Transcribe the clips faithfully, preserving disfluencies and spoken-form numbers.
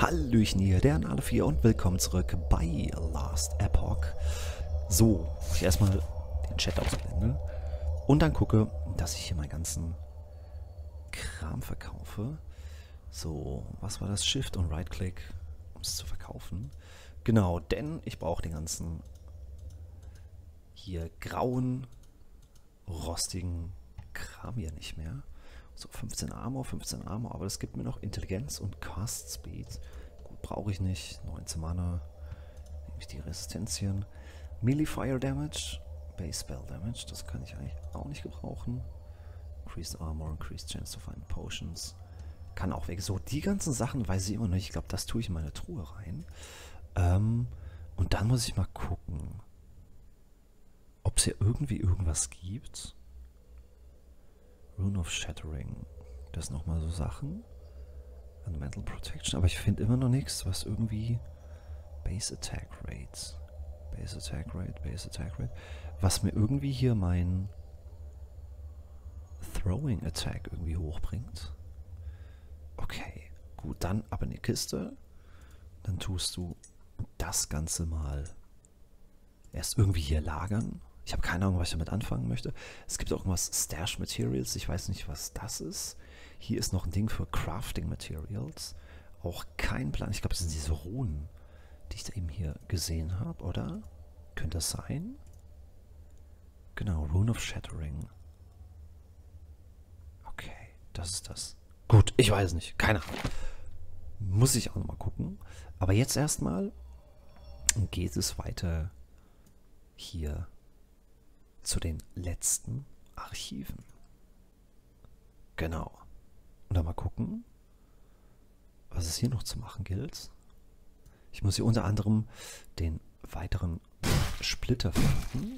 Hallöchen hier, der Nale vier und willkommen zurück bei Last Epoch. So, ich erstmal den Chat ausblende und dann gucke, dass ich hier meinen ganzen Kram verkaufe. So, was war das? Shift und Right-Click, um es zu verkaufen. Genau, denn ich brauche den ganzen hier grauen, rostigen Kram hier nicht mehr. So, fünfzehn Armor, fünfzehn Armor, aber das gibt mir noch Intelligenz und Cast Speed. Gut, brauche ich nicht. neunzehn Mana. Nehme ich die Resistenzien. Melee Fire Damage, Base Spell Damage, das kann ich eigentlich auch nicht gebrauchen. Increased Armor, Increased Chance to find Potions. Kann auch weg. So, die ganzen Sachen weiß ich immer noch nicht. Ich glaube, das tue ich in meine Truhe rein. Ähm, und dann muss ich mal gucken, ob es hier irgendwie irgendwas gibt. Rune of Shattering. Das sind nochmal so Sachen. Und Mental Protection. Aber ich finde immer noch nichts, was irgendwie... Base Attack Rate. Base Attack Rate, Base Attack Rate. Was mir irgendwie hier mein... Throwing Attack irgendwie hochbringt. Okay. Gut, dann ab in die Kiste. Dann tust du das Ganze mal erst irgendwie hier lagern. Ich habe keine Ahnung, was ich damit anfangen möchte. Es gibt auch irgendwas Stash Materials. Ich weiß nicht, was das ist. Hier ist noch ein Ding für Crafting Materials. Auch kein Plan. Ich glaube, das sind diese Runen, die ich da eben hier gesehen habe, oder? Könnte das sein? Genau, Rune of Shattering. Okay, das ist das. Gut, ich weiß nicht. Keine Ahnung. Muss ich auch nochmal gucken. Aber jetzt erstmal geht es weiter hier zu den letzten Archiven. Genau. Und dann mal gucken, was es hier noch zu machen gilt. Ich muss hier unter anderem den weiteren Splitter finden.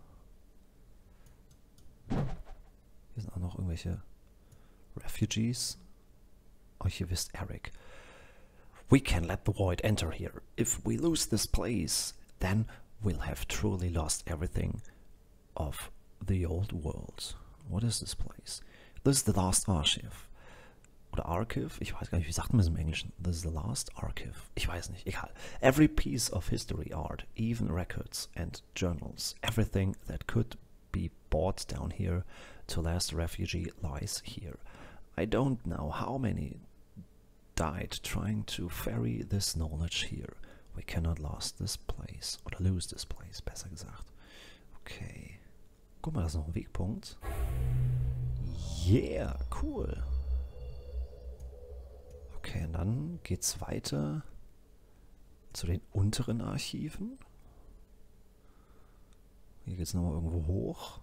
Hier sind auch noch irgendwelche Refugees. Oh, hier wisst Eric. We can let the void enter here. If we lose this place, then we'll have truly lost everything of the old world. What is this place? This is the last archive. Oder Archive? Ich weiß gar nicht, wie sagt man es im Englischen? This is the last archive. Ich weiß nicht, egal. Every piece of history art, even records and journals, everything that could be brought down here to last refugee lies here. I don't know how many died trying to ferry this knowledge here. We cannot lose this place. Oder lose this place, besser gesagt. Okay. Guck mal, das ist noch ein Wegpunkt. Yeah, cool. Okay, und dann geht's weiter zu den unteren Archiven. Hier geht's nochmal irgendwo hoch.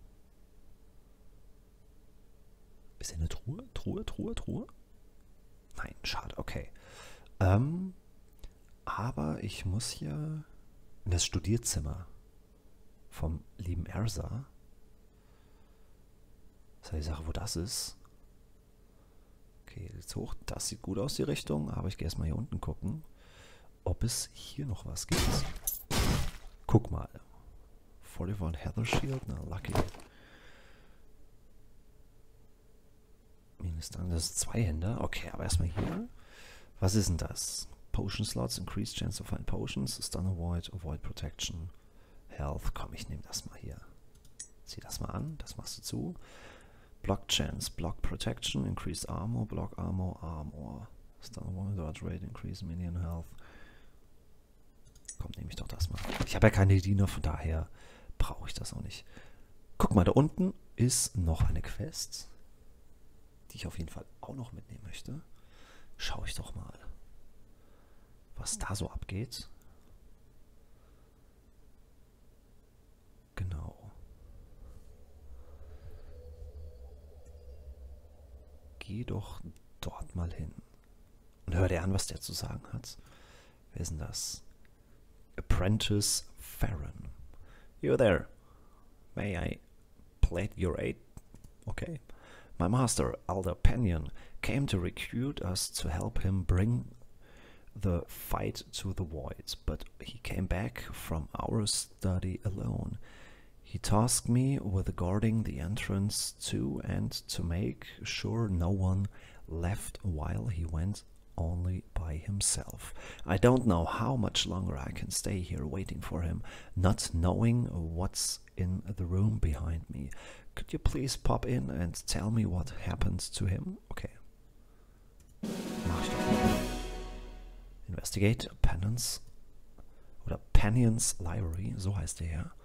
Ist hier eine Truhe? Truhe, Truhe, Truhe? Nein, schade, okay. Ähm, aber ich muss hier in das Studierzimmer vom lieben Ersa. Das ist die Sache, wo das ist. Okay, jetzt hoch. Das sieht gut aus, die Richtung. Aber ich gehe erstmal hier unten gucken, ob es hier noch was gibt. Guck mal. Fortified Heather Shield. Na, lucky. Das ist Zweihänder. Okay, aber erstmal hier. Was ist denn das? Potion Slots. Increased Chance to find Potions. Stun Avoid. Avoid Protection. Health. Komm, ich nehme das mal hier. Zieh das mal an. Das machst du zu. Block Chance. Block Protection. Increased Armor. Block Armor. Armor. Stun Avoid. Dodge Rate. Increase Minion Health. Komm, nehme ich doch das mal. Ich habe ja keine Diener, von daher brauche ich das auch nicht. Guck mal, da unten ist noch eine Quest, die ich auf jeden Fall auch noch mitnehmen möchte. Schau ich doch mal, was da so abgeht. Genau. Geh doch dort mal hin. Und hör dir an, was der zu sagen hat. Wer ist denn das? Apprentice Farron. You there. May I plead your aid? Okay. My master, Elder Penyon, came to recruit us to help him bring the fight to the void, but he came back from our study alone. He tasked me with guarding the entrance to and to make sure no one left while he went only by by himself. I don't know how much longer I can stay here waiting for him, not knowing what's in the room behind me. Could you please pop in and tell me what happened to him? Okay. Mach ich doch. Investigate Penance oder Panion's Library, so heißt der ja.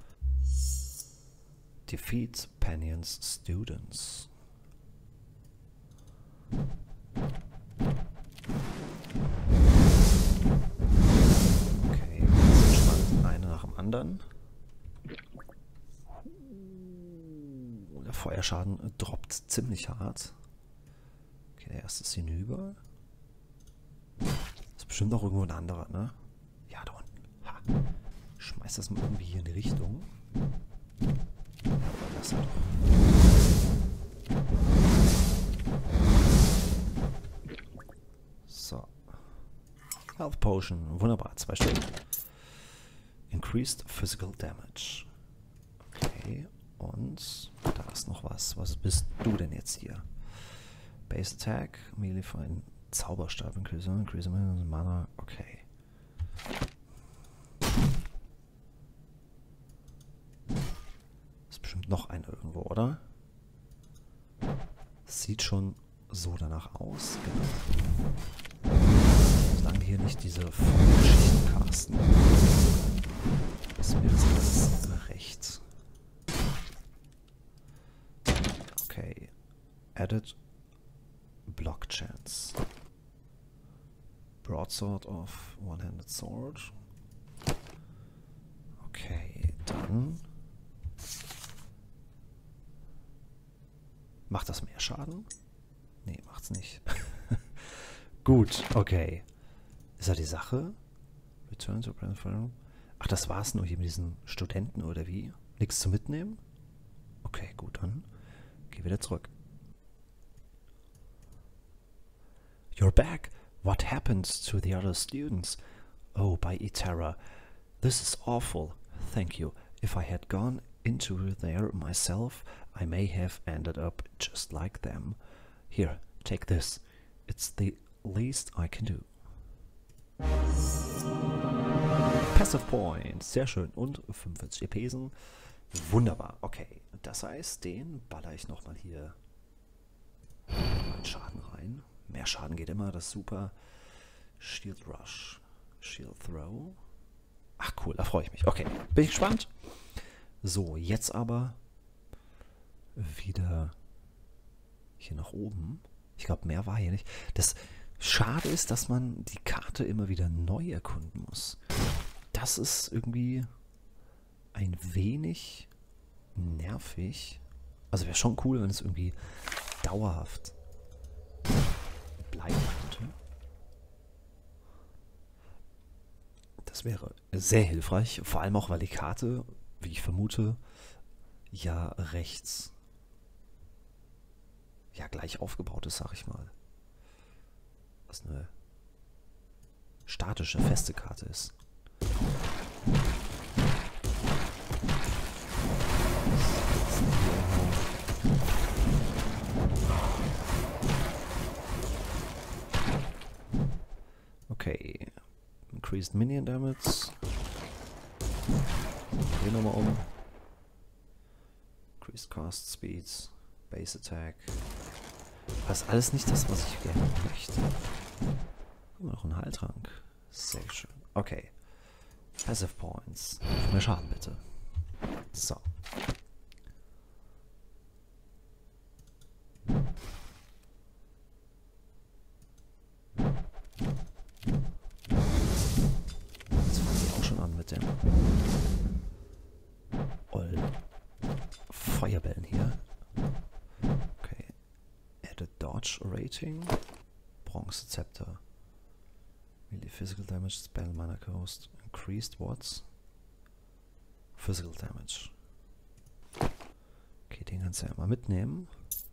Defeat Panion's Students. Okay, spannend. Eine nach dem anderen. Der Feuerschaden droppt ziemlich hart. Okay, der erste ist hinüber. Ist bestimmt auch irgendwo ein anderer, ne? Ja, da unten. Ha. Schmeiß das mal irgendwie hier in die Richtung. Aber das halt so. Health Potion. Wunderbar. Zwei Stück. Increased Physical Damage. Okay. Und da ist noch was. Was bist du denn jetzt hier? Base Attack. Melee für einen Zauberstab. Increase, increase Mana. Okay. Ist bestimmt noch einer irgendwo, oder? Sieht schon so danach aus. Genau. Solange wir hier nicht diese Geschichten casten, ist mir das alles recht. Okay. Added Block Chance. Broadsword of One-Handed Sword. Okay, dann macht das mehr Schaden? Nee, macht's nicht. Gut, okay. Ist ja die Sache? Return to Brandfire. Ach, das war's nur hier mit diesen Studenten oder wie? Nichts zu mitnehmen? Okay, gut, dann geh wieder zurück. You're back. What happened to the other students? Oh, by Eterra. This is awful. Thank you. If I had gone into there myself, I may have ended up just like them. Here, take this. It's the least I can do. Passive Point. Sehr schön. Und fünfundvierzig Epesen. Wunderbar. Okay. Das heißt, den baller ich nochmal hier einen Schaden rein. Mehr Schaden geht immer, das ist super. Shield Rush. Shield Throw. Ach cool, da freue ich mich. Okay, bin ich gespannt. So, jetzt aber wieder hier nach oben. Ich glaube, mehr war hier nicht. Das Schade ist, dass man die Karte immer wieder neu erkunden muss. Das ist irgendwie ein wenig nervig. Also wäre schon cool, wenn es irgendwie dauerhaft bleiben könnte. Das wäre sehr hilfreich, vor allem auch, weil die Karte, wie ich vermute, ja rechts ja gleich aufgebaut ist, sag ich mal. Was eine statische, feste Karte ist. Okay. Increased Minion Damage. Drehen wir mal um. Increased Cast Speeds. Base Attack. Das ist alles nicht das, was ich gerne möchte. Haben wir noch einen Heiltrank. Sehr schön. Okay. Passive Points. Mehr Schaden bitte. So. Jetzt fangen die auch schon an mit dem ollen Feuerbällen hier. Okay. Added Dodge Rating. Bronze Zepter. Melee Physical Damage, Spell Mana Cost. Increased Watts. Physical Damage. Okay, den kannst du ja mal mitnehmen.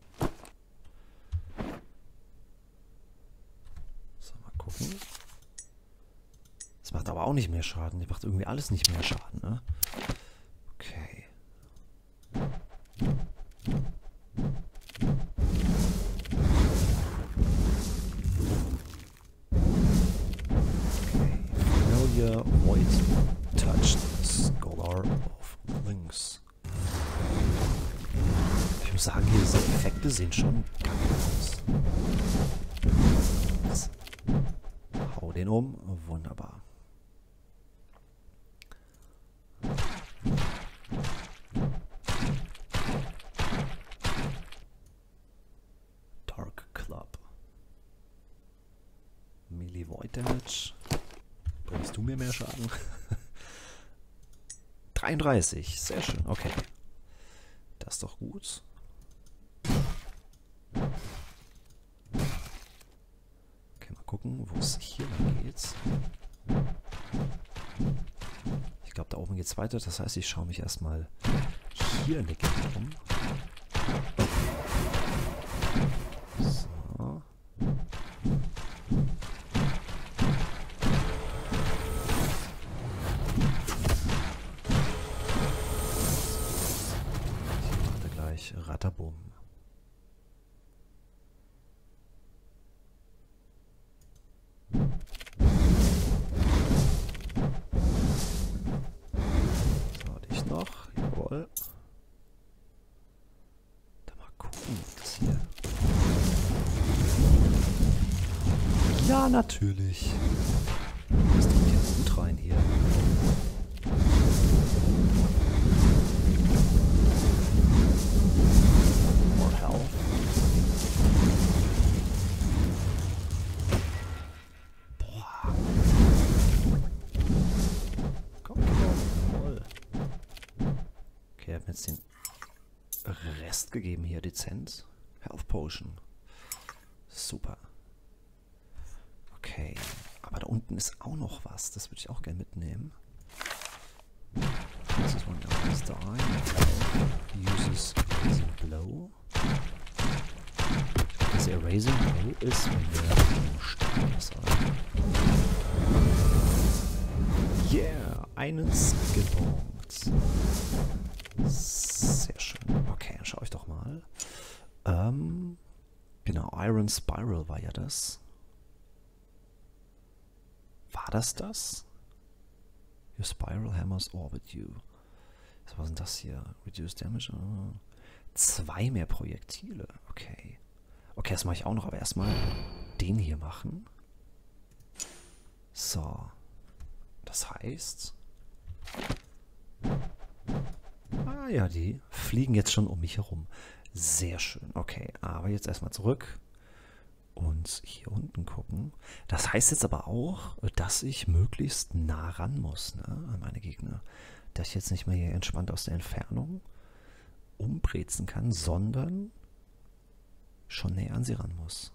So, mal gucken. Das macht aber auch nicht mehr Schaden. Die macht irgendwie alles nicht mehr Schaden, ne? Okay. hier Void Touch Scholar of Links. Ich muss sagen, hier diese Effekte sehen schon geil aus. Hau den um. Wunderbar. Dark Club. Melee Void Damage. Bringst du mir mehr Schaden? dreiunddreißig. Sehr schön. Okay. Das ist doch gut. Okay, mal gucken, wo es hier lang geht. Ich glaube, da oben geht es weiter. Das heißt, ich schaue mich erstmal hier in der Gegend um. So. Ich mache gleich Ratterbumm. Ja, natürlich. Das kommt ja gut rein hier. More health. Boah. Komm, jawohl. Okay, er hat mir jetzt den Rest gegeben hier, dezent. Health Potion. Super. Okay, aber da unten ist auch noch was. Das würde ich auch gerne mitnehmen. This is one else die. Uses Erasing Blow. Das Erasing Blow ist, wenn wir Steinmesser. Yeah, einen Skill-Punkt. Sehr schön. Okay, dann schaue ich doch mal. Ähm, genau, Iron Spiral war ja das. War das das? Your Spiral Hammers orbit you. Was war denn das hier? Reduce Damage. Oh. Zwei mehr Projektile. Okay. Okay, das mache ich auch noch, aber erstmal den hier machen. So. Das heißt... Ah ja, die fliegen jetzt schon um mich herum. Sehr schön. Okay, aber jetzt erstmal zurück. Und hier unten gucken. Das heißt jetzt aber auch, dass ich möglichst nah ran muss, ne, an meine Gegner. Dass ich jetzt nicht mehr hier entspannt aus der Entfernung umbrezen kann, sondern schon näher an sie ran muss.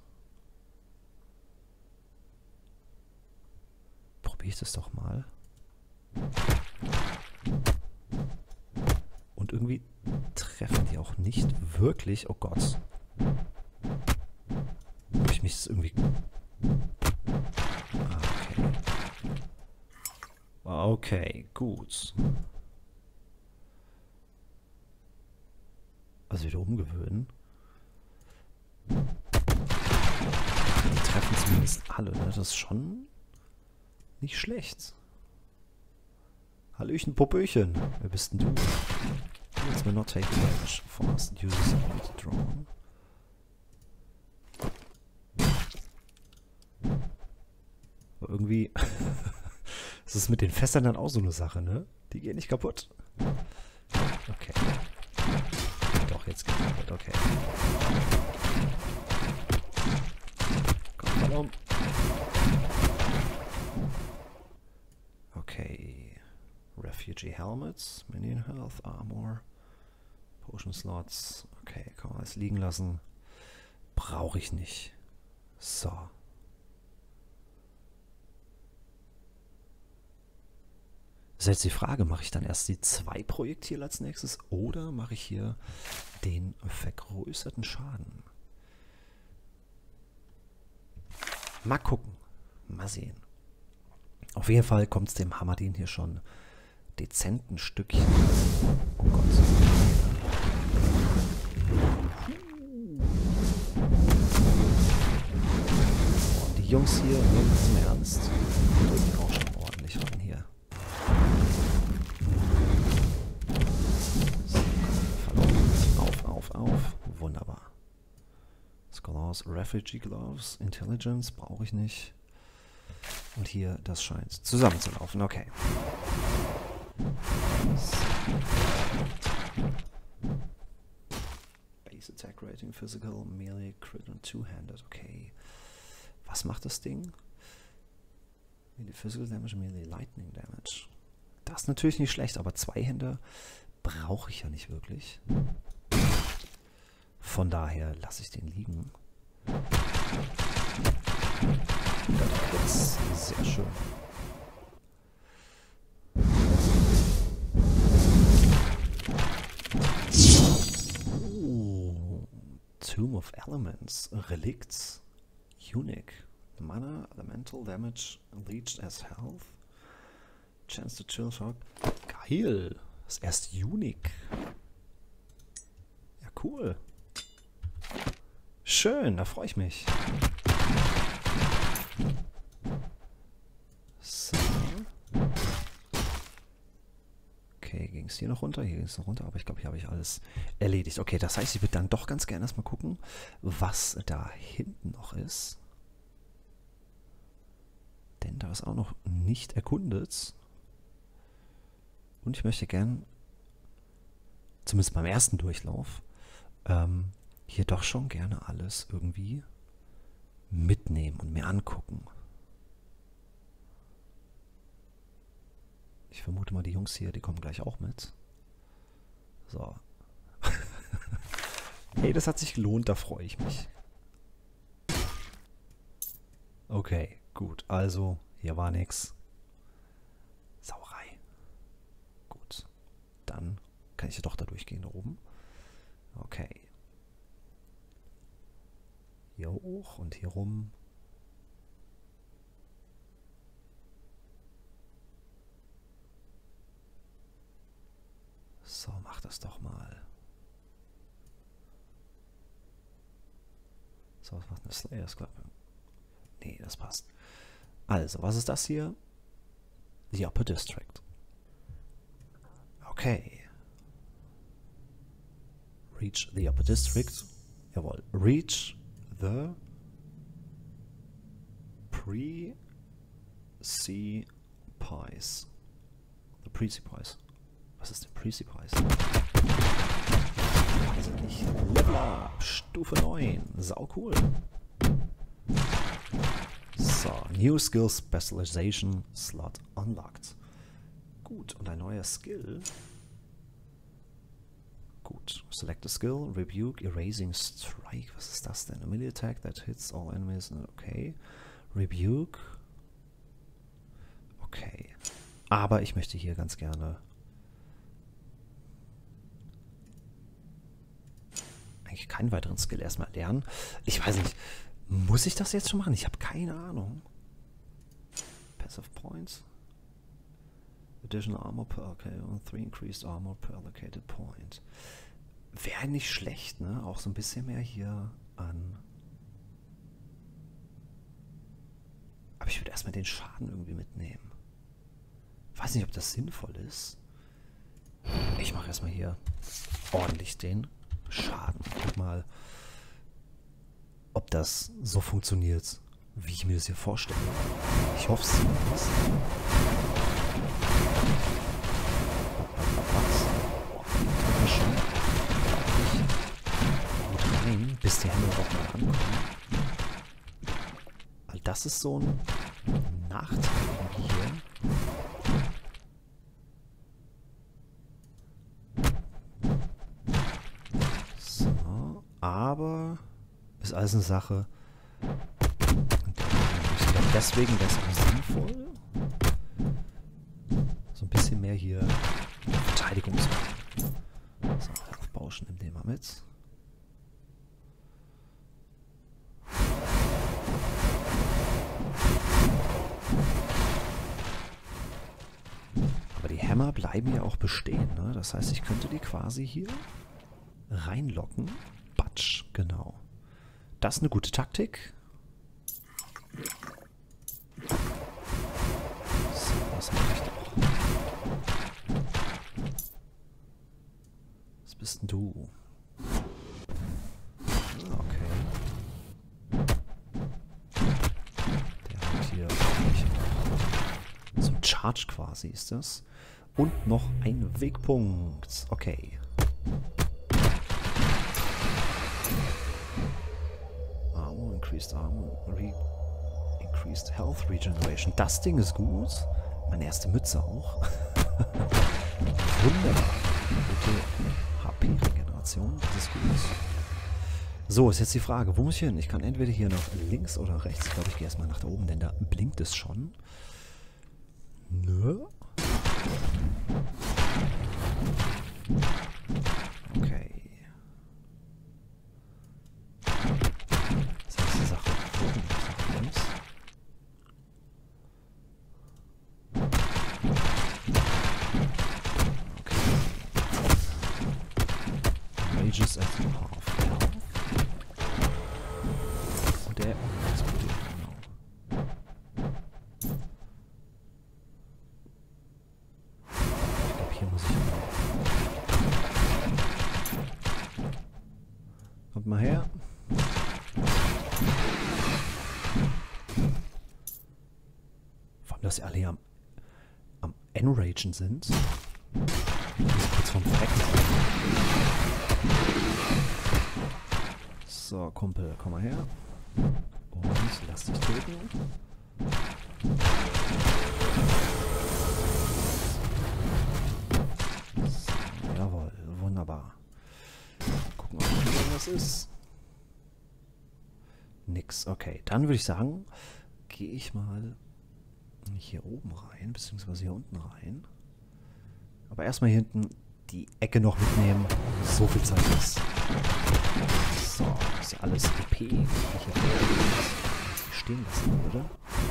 Probiere ich das doch mal. Und irgendwie treffen die auch nicht wirklich. Oh Gott. Ob ich mich das irgendwie... Ah, okay. Okay, gut. Also wieder umgewöhnen. Die treffen zumindest alle, ne? Das ist schon nicht schlecht. Hallöchen, Popöchen. Wer bist denn du? Let's not take damage. Fast uses a drone. Aber irgendwie ist es mit den Fässern dann auch so eine Sache, ne? Die gehen nicht kaputt. Okay. Doch, jetzt geht's kaputt, okay. Komm, Ballon. Okay. Refugee Helmets, Minion Health, Armor, Potion Slots. Okay, kann man alles liegen lassen. Brauche ich nicht. So. Das ist jetzt die Frage, mache ich dann erst die zwei Projektile als nächstes oder mache ich hier den vergrößerten Schaden? Mal gucken. Mal sehen. Auf jeden Fall kommt es dem Hammerdin hier schon dezent ein Stückchen. Oh Gott. Oh, die Jungs hier nehmen es im Ernst. Die drücken auch schon ordentlich rein Refugee Gloves, Intelligence brauche ich nicht. Und hier, das scheint zusammenzulaufen. Okay. So. Base Attack Rating, Physical, Melee, Crit und Two-Handed. Okay. Was macht das Ding? Melee Physical Damage, Melee Lightning Damage. Das ist natürlich nicht schlecht, aber zwei Hände brauche ich ja nicht wirklich. Von daher lasse ich den liegen. Das ist sehr schön. Oh, Tomb of Elements, Relicts, Unique, Mana, Elemental Damage, Leached as Health, Chance to Chill Shock. Geil! Das ist erst Unique. Ja, cool. Schön, da freue ich mich. So. Okay, ging es hier noch runter? Hier ging es noch runter, aber ich glaube, hier habe ich alles erledigt. Okay, das heißt, ich würde dann doch ganz gerne erstmal gucken, was da hinten noch ist. Denn da ist auch noch nicht erkundet. Und ich möchte gern, zumindest beim ersten Durchlauf, ähm, hier doch schon gerne alles irgendwie mitnehmen und mir angucken. Ich vermute mal, die Jungs hier, die kommen gleich auch mit. So. Hey, das hat sich gelohnt, da freue ich mich. Okay, gut. Also, hier war nix. Sauerei. Gut. Dann kann ich ja doch da durchgehen da oben. Okay. Hier hoch und hier rum. So, mach das doch mal. So, was macht eine Slayers-Klappe? Nee, das passt. Also, was ist das hier? The Upper District. Okay. Reach the Upper District. Jawohl. Reach the Precipice. The Precipice. Was ist denn Precipice? Also nicht. Level Up. Stufe neun. Sau cool. So, New Skill Specialization Slot unlocked. Gut, und ein neuer Skill. Gut, select a skill, Rebuke, Erasing Strike. Was ist das denn? A melee attack that hits all enemies. Okay. Rebuke. Okay. Aber ich möchte hier ganz gerne eigentlich keinen weiteren Skill erstmal lernen. Ich weiß nicht, muss ich das jetzt schon machen? Ich habe keine Ahnung. Passive Points. Additional Armor per, okay, und three increased Armor per allocated point. Wäre nicht schlecht, ne? Auch so ein bisschen mehr hier an. Aber ich würde erstmal den Schaden irgendwie mitnehmen. Weiß nicht, ob das sinnvoll ist. Ich mache erstmal hier ordentlich den Schaden. Guck mal, ob das so funktioniert, wie ich mir das hier vorstelle. Ich hoffe es zumindest. Gut rein, bis die Hände auch mal ankommen. Weil das ist so ein Nachteil hier. So, aber ist alles eine Sache. Ich glaube, deswegen wäre es auch sinnvoll, so ein bisschen mehr hier Verteidigung zu machen. So, Bauschen nimm den mal mit. Aber die Hämmer bleiben ja auch bestehen, ne? Das heißt, ich könnte die quasi hier reinlocken. Batsch, genau. Das ist eine gute Taktik. So, was mache ich doch? Was bist denn du? Okay. Charge quasi ist das. Und noch ein Wegpunkt. Okay. Armor, increased armor, re increased health regeneration. Das Ding ist gut. Meine erste Mütze auch. Wunderbar. Gute H P-Regeneration. Das ist gut. So, ist jetzt die Frage, wo muss ich hin? Ich kann entweder hier nach links oder rechts. Ich glaube, ich gehe erstmal nach da oben, denn da blinkt es schon. Nö. Okay. Das ist die Sache. Wo bin ich nach links? Okay. Rages at half health. Und der explodiert, genau. Ich glaube, hier muss ich... Kommt mal her. Vor allem, dass sie alle hier am, am Enragen sind. Kurz vom Verrecken. So, Kumpel, komm mal her. Und lass dich töten. So, jawohl, wunderbar. Gucken, ob hier irgendwas ist. Nix, okay. Dann würde ich sagen, gehe ich mal hier oben rein, beziehungsweise hier unten rein. Aber erstmal hier hinten die Ecke noch mitnehmen. So viel Zeit ist. So, ist ja alles E P, die ich hier stehen lassen würde.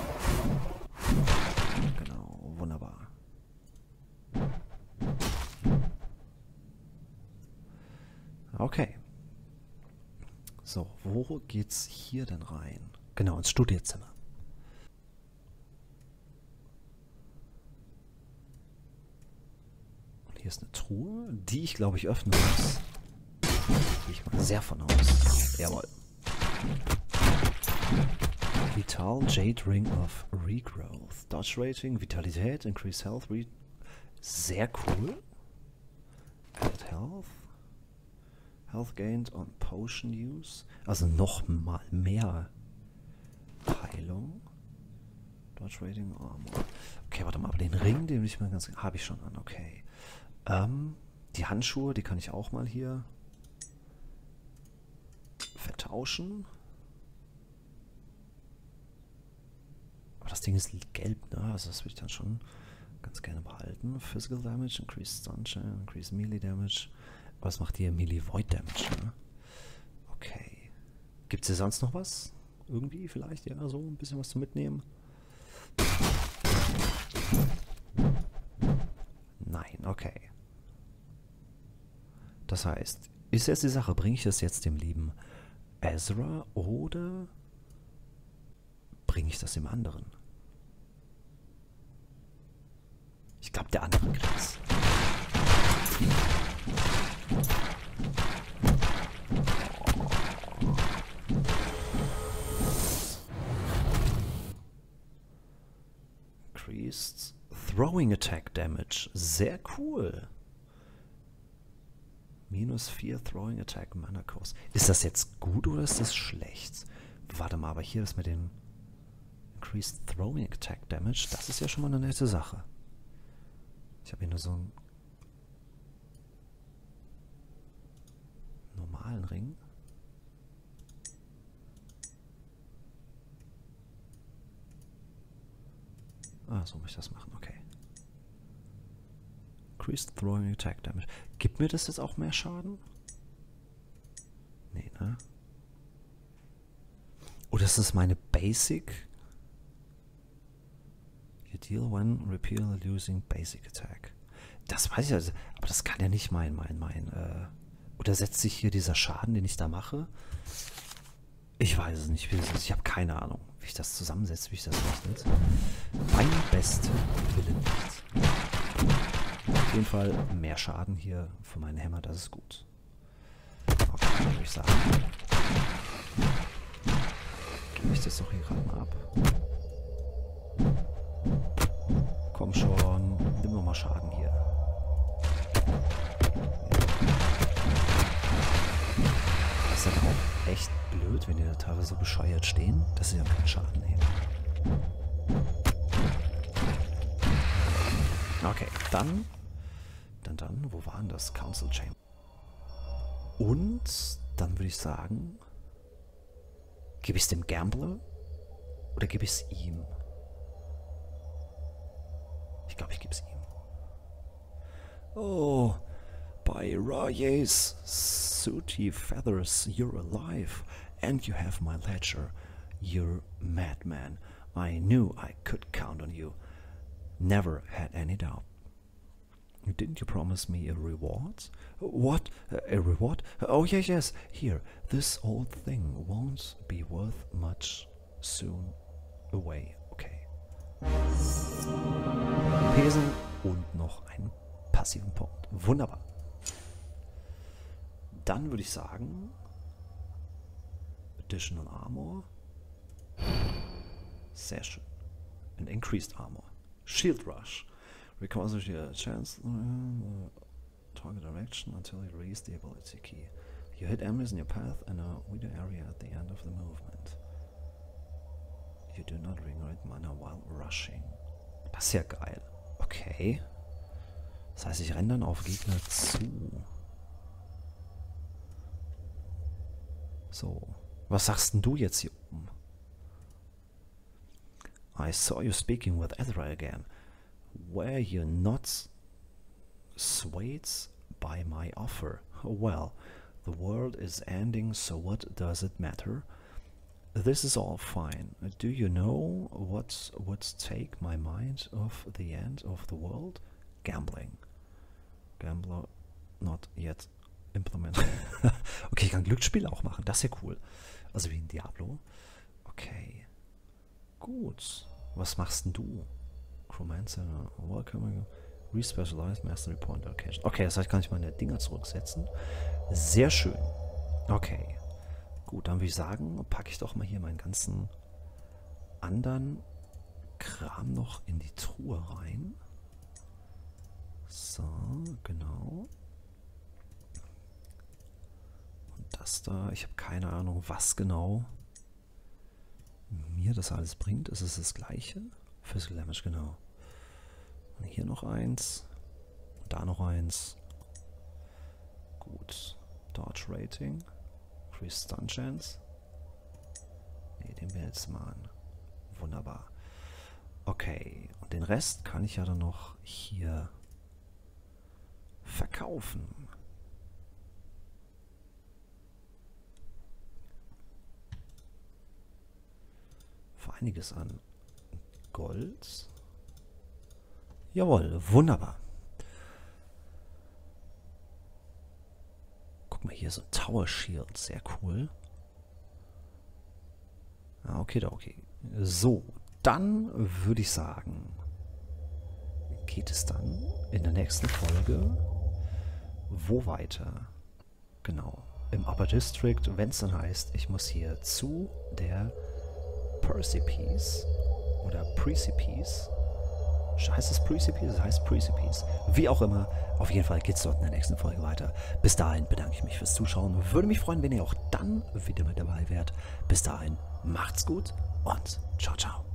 Genau, wunderbar. Okay. So, wo geht's hier denn rein? Genau, ins Studierzimmer. Und hier ist eine Truhe, die ich, glaube ich, öffnen muss. Gehe ich mal sehr von aus. Jawohl. Vital Jade Ring of Regrowth. Dodge Rating, Vitalität, Increase Health. Re sehr cool. Add Health. Health gained on Potion Use. Also noch mal mehr Heilung. Dodge Rating, Armor. Okay, warte mal, aber den Ring, den will ich mal ganz... Habe ich schon an, okay. Ähm, die Handschuhe, die kann ich auch mal hier vertauschen. Aber das Ding ist gelb, ne? Also das würde ich dann schon ganz gerne behalten. Physical Damage, Increased Sunshine, Increased Melee Damage. Aber was macht hier Melee Void Damage, ne? Okay. Gibt es hier sonst noch was? Irgendwie vielleicht? Ja, so ein bisschen was zu mitnehmen? Nein, okay. Das heißt, ist jetzt die Sache, bringe ich das jetzt dem lieben Ezra oder bringe ich das dem anderen? Ich glaube, der andere kriegt's. Increased Throwing Attack Damage. Sehr cool. Minus vier Throwing Attack Mana Cost. Ist das jetzt gut oder ist das schlecht? Warte mal, aber hier das mit dem Increased Throwing Attack Damage, das ist ja schon mal eine nette Sache. Ich habe hier nur so einen normalen Ring. Ah, so muss ich das machen, okay. Increased Throwing Attack Damage. Gibt mir das jetzt auch mehr Schaden? Nee, ne? Oder ist das meine Basic? You deal when repeal using Basic Attack. Das weiß ich also, aber das kann ja nicht mein, mein, mein, äh... Oder setzt sich hier dieser Schaden, den ich da mache? Ich weiß es nicht, wie das ist. Ich habe keine Ahnung, wie ich das zusammensetze, wie ich das rechnet. Mein bester Wille nicht. Auf jeden Fall mehr Schaden hier für meinen Hammer, das ist gut. Okay, dann würde ich sagen. Gebe ich das doch hier gerade mal ab. Komm blöd, wenn die da teilweise so bescheuert stehen, dass sie dann keinen Schaden nehmen. Okay, dann, dann, dann, wo waren das? Council Chamber. Und dann würde ich sagen, gebe ich es dem Gambler oder gebe ich es ihm? Ich glaube, ich gebe es ihm. Oh, by Rayes sooty feathers, you're alive, and you have my ledger. You're madman. I knew I could count on you. Never had any doubt. Didn't you promise me a reward? What? A reward? Oh, yes, yes. Here, this old thing won't be worth much soon away. Okay. Pesen und noch einen passiven Punkt. Wunderbar. Dann würde ich sagen, Additional Armor. Sehr schön. And Increased Armor. Shield Rush. Recovers your chance uh, target direction until you release the ability key. You hit enemies in your path and a wider area at the end of the movement. You do not regenerate mana while rushing. Das ist ja geil. Okay. Das heißt, ich renne dann auf Gegner zu. So. Was sagst denn du jetzt hier oben? I saw you speaking with Ezra again. Were you not swayed by my offer? Well, the world is ending, so what does it matter? This is all fine. Do you know what would take my mind off the end of the world? Gambling. Gambler not yet implemented. Okay, ich kann Glücksspiele auch machen. Das ist ja cool. Also wie in Diablo. Okay. Gut. Was machst denn du? Chromancer, Welcoming, Respecialized Mastery Point Location. Okay, das heißt, kann ich meine Dinger zurücksetzen. Sehr schön. Okay. Gut, dann würde ich sagen, packe ich doch mal hier meinen ganzen anderen Kram noch in die Truhe rein. So, genau. Und das da, ich habe keine Ahnung, was genau mir das alles bringt. Ist es das gleiche? Physical Damage, genau. Und hier noch eins. Und da noch eins. Gut. Dodge Rating. Increase Stun Chance. Ne, den wir jetzt mal an. Wunderbar. Okay. Und den Rest kann ich ja dann noch hier verkaufen. Für einiges an Gold. Jawohl, wunderbar. Guck mal hier, so ein Tower Shield, sehr cool. Ah, okay, okay. So, dann würde ich sagen, geht es dann in der nächsten Folge wo weiter? Genau, im Upper District, wenn es dann heißt, ich muss hier zu der Persepice oder Precipice. Heißt es Precipice? Das heißt Precipice. Wie auch immer. Auf jeden Fall geht es dort in der nächsten Folge weiter. Bis dahin bedanke ich mich fürs Zuschauen. Würde mich freuen, wenn ihr auch dann wieder mit dabei wärt. Bis dahin, macht's gut und ciao, ciao.